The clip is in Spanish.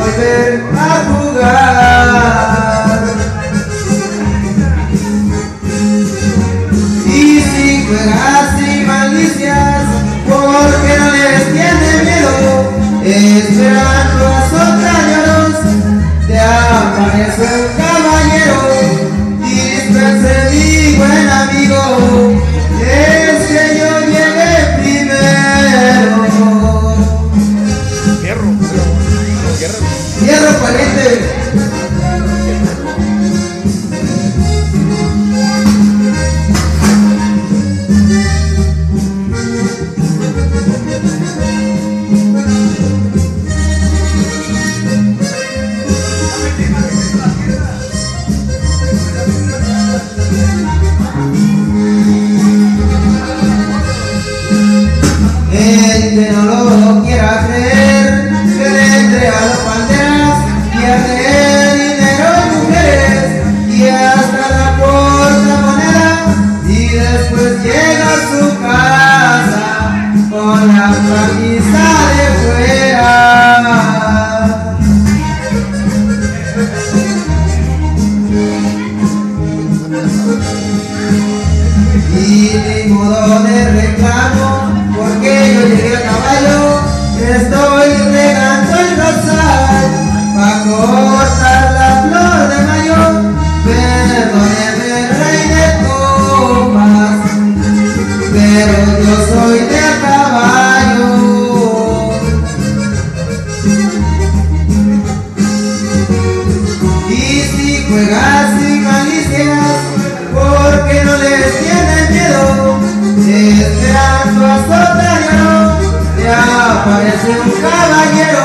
volver a jugar. Y si juegas y malicias, porque no les tiene miedo, esperando a sotañeros, te aparece un caballero. Dispense mi buen amigo, es que yo llegué primero. Hierro pariente. El que no lo quiera creer, que le entre a los panteras, pierde dinero en mujeres y hasta la portamoneda, y después llega a su casa con la camisa de fuera. Y ni modo de reclamo, porque yo llegué a caballo, estoy regando el rosal pa' cortar la flor de mayo. Perdóneme, rey de copas, pero yo soy de a caballo. Y si juegas sin malicias, porque no les tienes miedo, esperando a sotañero, te aparece un caballero.